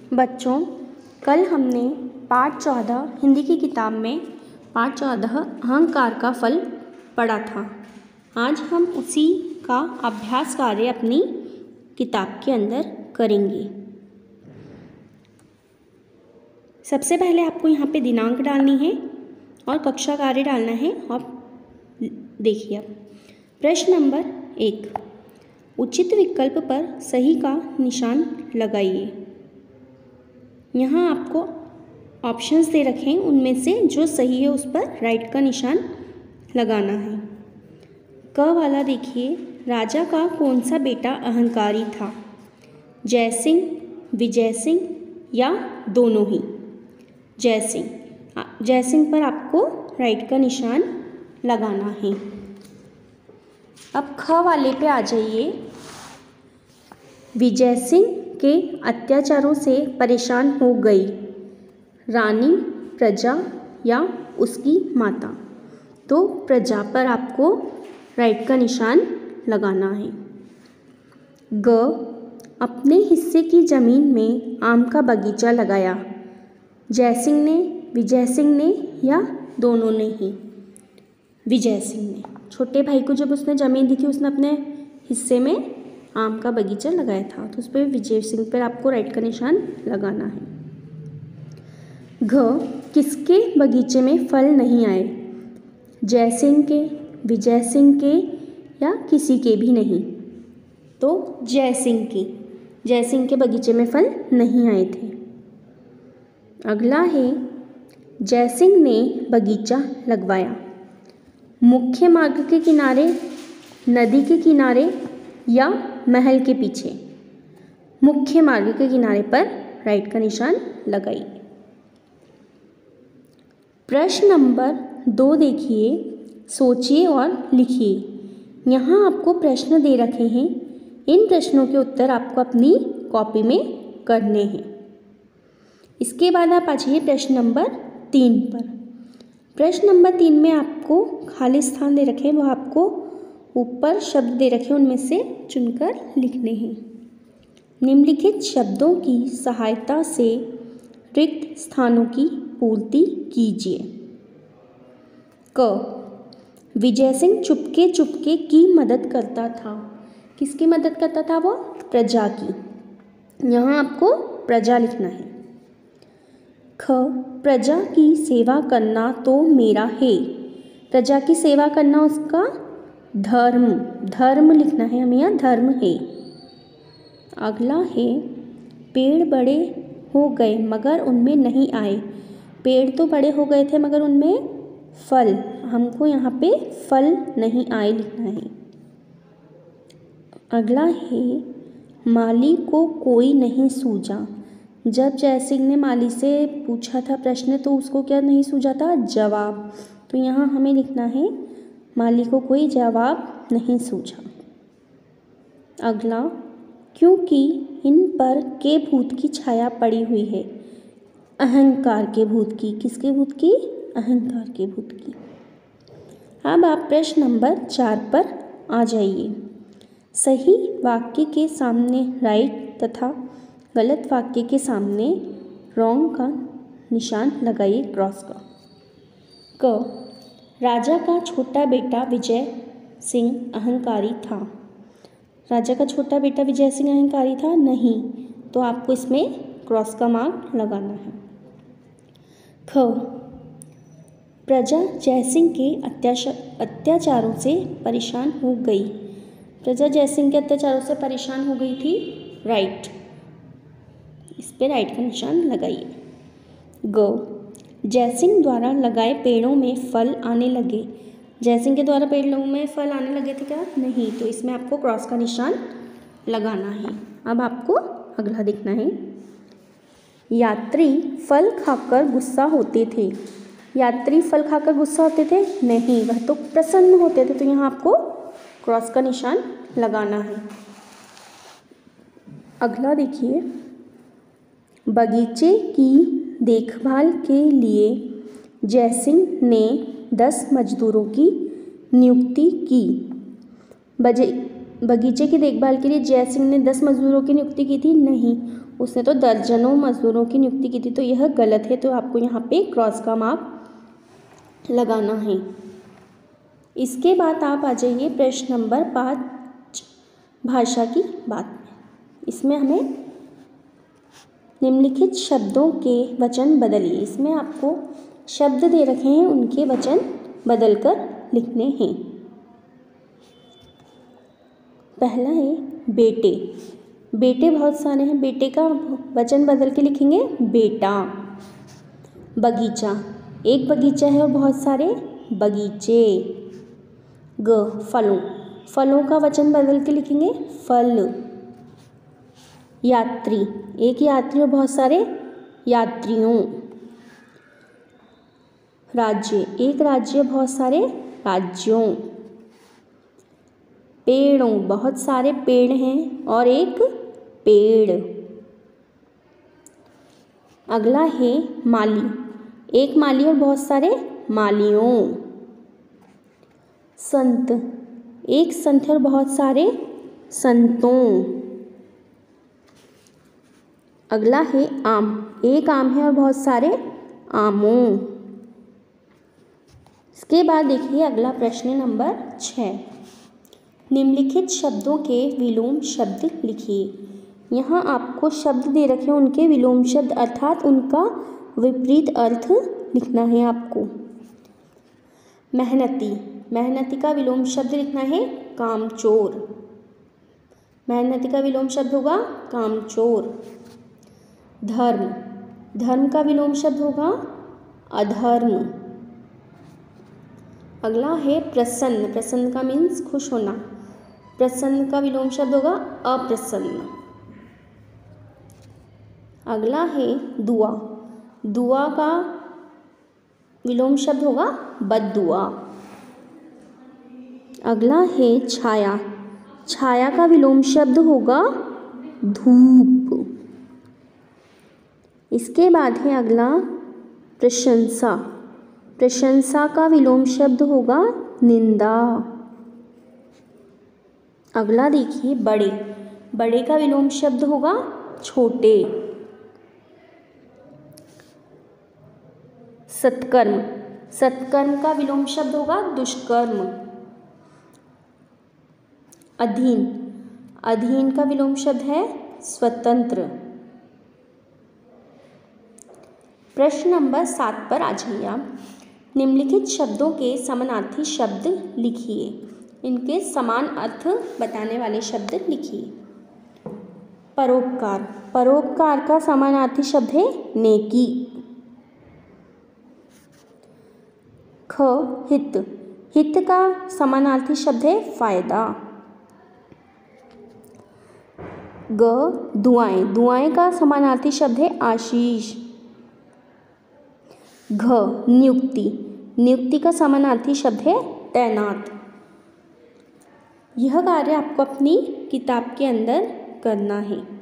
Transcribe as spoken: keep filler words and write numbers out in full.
बच्चों, कल हमने पाठ चौदह हिंदी की किताब में पाठ चौदह अहंकार का फल पढ़ा था। आज हम उसी का अभ्यास कार्य अपनी किताब के अंदर करेंगे। सबसे पहले आपको यहाँ पे दिनांक डालनी है और कक्षा कार्य डालना है। और देखिए अब प्रश्न नंबर एक, उचित विकल्प पर सही का निशान लगाइए। यहाँ आपको ऑप्शंस दे रखे हैं, उनमें से जो सही है उस पर राइट का निशान लगाना है। क वाला देखिए, राजा का कौन सा बेटा अहंकारी था? जय सिंह, विजय सिंह या दोनों ही? जय सिंह। जय सिंह पर आपको राइट का निशान लगाना है। अब ख वाले पे आ जाइए। विजय सिंह के अत्याचारों से परेशान हो गई रानी, प्रजा या उसकी माता? तो प्रजा पर आपको राइट का निशान लगाना है। ग, अपने हिस्से की ज़मीन में आम का बगीचा लगाया। जय सिंह ने, विजय सिंह ने या दोनों ने ही? विजय सिंह ने। छोटे भाई को जब उसने ज़मीन दी थी, उसने अपने हिस्से में आम का बगीचा लगाया था, तो उस पर विजय सिंह पर आपको राइट का निशान लगाना है। घ, किसके बगीचे में फल नहीं आए? जय सिंह के, विजय सिंह के या किसी के भी नहीं? तो जय सिंह की। जय सिंह के बगीचे में फल नहीं आए थे। अगला है, जय सिंह ने बगीचा लगवाया। मुख्य मार्ग के किनारे, नदी के किनारे या महल के पीछे? मुख्य मार्ग के किनारे पर राइट का निशान लगाइए। प्रश्न नंबर दो देखिए, सोचिए और लिखिए। यहाँ आपको प्रश्न दे रखे हैं, इन प्रश्नों के उत्तर आपको अपनी कॉपी में करने हैं। इसके बाद आप आ जाइए प्रश्न नंबर तीन पर। प्रश्न नंबर तीन में आपको खाली स्थान दे रखे हैं, वो आपको ऊपर शब्द दे रखे हैं, उनमें से चुनकर लिखने हैं। निम्नलिखित शब्दों की सहायता से रिक्त स्थानों की पूर्ति कीजिए। क, विजय सिंह चुपके चुपके की मदद करता था। किसकी मदद करता था वो? प्रजा की। यहाँ आपको प्रजा लिखना है। ख, प्रजा की सेवा करना तो मेरा है। प्रजा की सेवा करना उसका धर्म, धर्म लिखना है हमें, यहाँ धर्म है। अगला है, पेड़ बड़े हो गए मगर उनमें नहीं आए। पेड़ तो बड़े हो गए थे मगर उनमें फल, हमको यहाँ पे फल नहीं आए लिखना है। अगला है, माली को कोई नहीं सूझा। जब जय सिंह ने माली से पूछा था प्रश्न, तो उसको क्या नहीं सूझा था? जवाब। तो यहाँ हमें लिखना है, माली को कोई जवाब नहीं सूझा। अगला, क्योंकि इन पर के भूत की छाया पड़ी हुई है। अहंकार के भूत की। किसके भूत की? अहंकार के भूत की। अब आप प्रश्न नंबर चार पर आ जाइए। सही वाक्य के सामने राइट तथा गलत वाक्य के सामने रॉन्ग का निशान लगाइए, क्रॉस का। क, राजा का छोटा बेटा विजय सिंह अहंकारी था। राजा का छोटा बेटा विजय सिंह अहंकारी था? नहीं, तो आपको इसमें क्रॉस का मार्क लगाना है। ख, प्रजा जय सिंह के अत्याचारों से परेशान हो गई। प्रजा जय सिंह के अत्याचारों से परेशान हो गई थी, राइट। इस पे राइट का निशान लगाइए। ग, जय सिंह द्वारा लगाए पेड़ों में फल आने लगे। जय सिंह के द्वारा पेड़ों में फल आने लगे थे क्या? नहीं, तो इसमें आपको क्रॉस का निशान लगाना है। अब आपको अगला देखना है। यात्री फल खाकर गुस्सा होते थे। यात्री फल खाकर गुस्सा होते थे? नहीं, वह तो प्रसन्न होते थे, तो यहाँ आपको क्रॉस का निशान लगाना है। अगला देखिए, बगीचे की देखभाल के लिए जय सिंह ने दस मजदूरों की नियुक्ति की। बजे बगीचे की देखभाल के लिए जय सिंह ने दस मजदूरों की नियुक्ति की थी, नहीं, उसने तो दर्जनों मजदूरों की नियुक्ति की थी, तो यह गलत है। तो आपको यहाँ पे क्रॉस का मार्क लगाना है। इसके बाद आप आ जाइए प्रश्न नंबर पाँच, भाषा की बात में। इसमें हमें निम्नलिखित शब्दों के वचन बदलिए। इसमें आपको शब्द दे रखे हैं, उनके वचन बदलकर लिखने हैं। पहला है बेटे। बेटे बहुत सारे हैं, बेटे का वचन बदल के लिखेंगे बेटा। बगीचा, एक बगीचा है और बहुत सारे बगीचे। ग फलों, फलों का वचन बदल के लिखेंगे फल। यात्री, एक यात्री और बहुत सारे यात्रियों। राज्य, एक राज्य बहुत सारे राज्यों। पेड़ों, बहुत सारे पेड़ हैं और एक पेड़। अगला है माली, एक माली और बहुत सारे मालियों। संत, एक संत और बहुत सारे संतों। अगला है आम, एक आम है और बहुत सारे आमों। इसके बाद देखिए अगला प्रश्न नंबर छः, निम्नलिखित शब्दों के विलोम शब्द लिखिए। यहाँ आपको शब्द दे रखे हैं, उनके विलोम शब्द अर्थात उनका विपरीत अर्थ लिखना है आपको। मेहनती, मेहनती का विलोम शब्द लिखना है कामचोर। मेहनती का विलोम शब्द होगा कामचोर। धर्म, धर्म का विलोम शब्द होगा अधर्म। अगला है प्रसन्न, प्रसन्न का मीन्स खुश होना, प्रसन्न का विलोम शब्द होगा अप्रसन्न। अगला है दुआ, दुआ का विलोम शब्द होगा बद्दुआ। अगला है छाया, छाया का विलोम शब्द होगा धूप। इसके बाद है अगला प्रशंसा, प्रशंसा का विलोम शब्द होगा निंदा। अगला देखिए बड़े, बड़े का विलोम शब्द होगा छोटे। सत्कर्म, सत्कर्म का विलोम शब्द होगा दुष्कर्म। अधीन, अधीन का विलोम शब्द है स्वतंत्र। प्रश्न नंबर सात पर आ जाइए आप। निम्नलिखित शब्दों के समानार्थी शब्द लिखिए। इनके समान अर्थ बताने वाले शब्द लिखिए। परोपकार, परोपकार का समानार्थी शब्द है नेकी। ख हित, हित का समानार्थी शब्द है फायदा। ग दुआएं, दुआएं का समानार्थी शब्द है आशीष। घ नियुक्ति, नियुक्ति का समानार्थी शब्द है तैनात। यह कार्य आपको अपनी किताब के अंदर करना है।